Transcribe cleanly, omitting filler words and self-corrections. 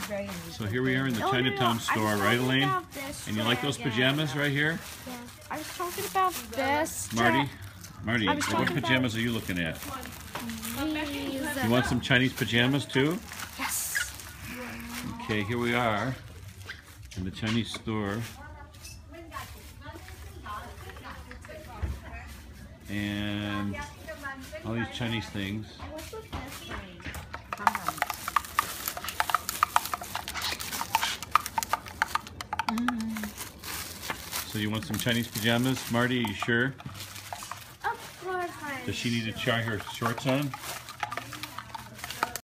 So here we are in the Chinatown store, right, Elaine? And you like those pajamas right here? Yeah. I was talking about this. Marty, what pajamas are you looking at? These. You want some Chinese pajamas too? Yes. Okay, here we are in the Chinese store. And all these Chinese things. What's with this thing? So you want some Chinese pajamas? Marty, are you sure? Of course I am. Does she need to try her shorts on?